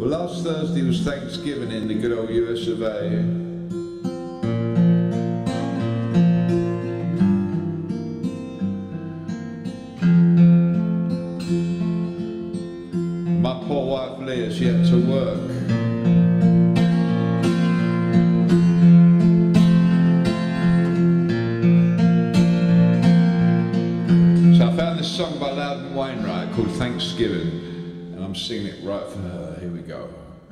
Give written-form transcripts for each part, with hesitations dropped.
Well, last Thursday was Thanksgiving in the good old US of A. My poor wife Leah, she had to work. So I found this song by Loudon Wainwright called Thanksgiving. And I'm singing it right for her. Here we go.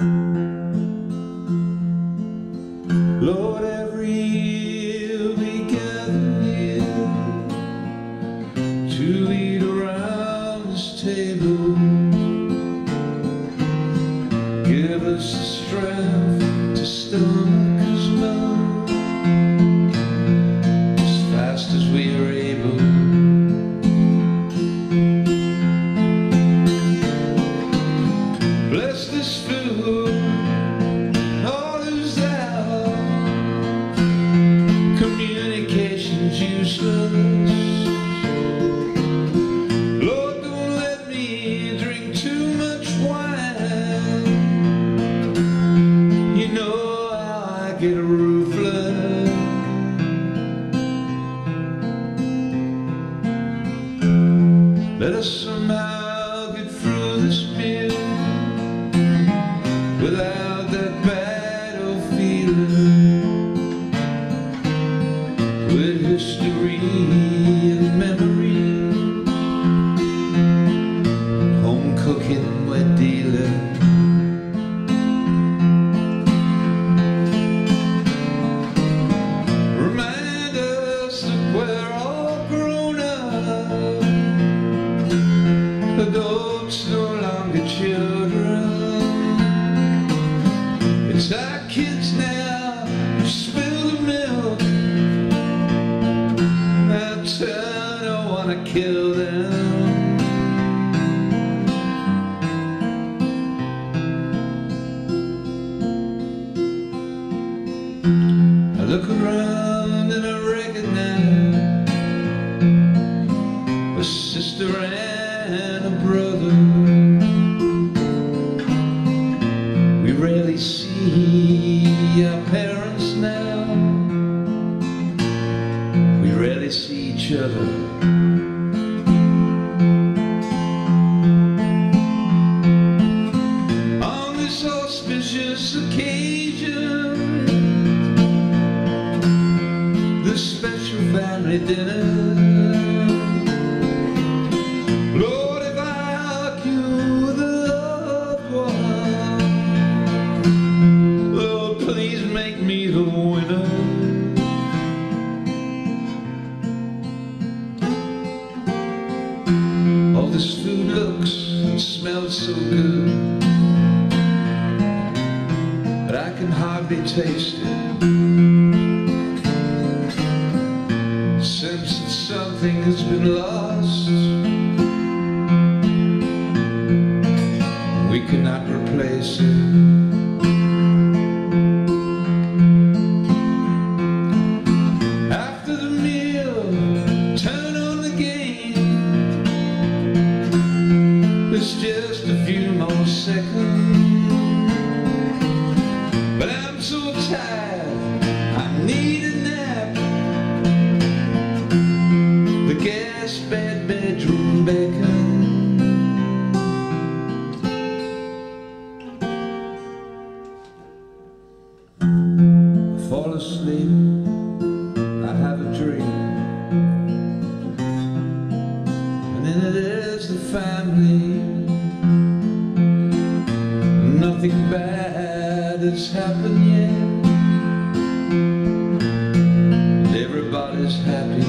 Lord, every year we gather here to eat around this table. Give us the strength to stomach as well as fast as we are able. Bless this food, all who's out. Communication's useless. Lord, don't let me drink too much wine. You know how I get ruthless. Let us somehow get through this meal without that bad old feeling, with history and memory, home cooking, wet dealing. Remind us that we're all grown up, adults no longer children. It's our kids now who spill the milk. Now tell I wanna kill them. I look around and I recognize a sister and a brother. We rarely see our parents now. We rarely see each other. On this auspicious occasion, the special family dinner. Lord, if I argue with a loved one, Lord, please make me the winner. All this food looks and smells so good, but I can hardly taste it. Sense that something has been lost. We cannot replace it. After the meal, turn on the game. There's just a few more seconds, but I'm so tired, I need a nap. The gas bed bedroom beckons. Fall asleep, I have a dream, and in it is the family. Nothing bad has happened yet, and everybody's happy.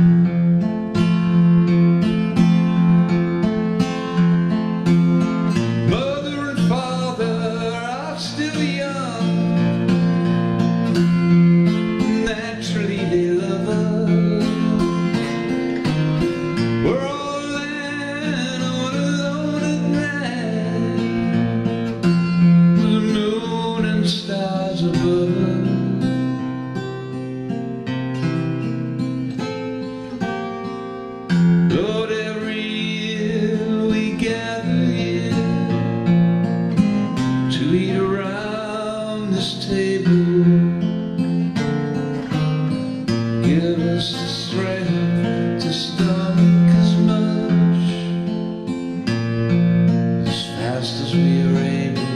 Mother and father are still young. Naturally they love us. We're all lying on alone at night, the moon and stars above. as we were aiming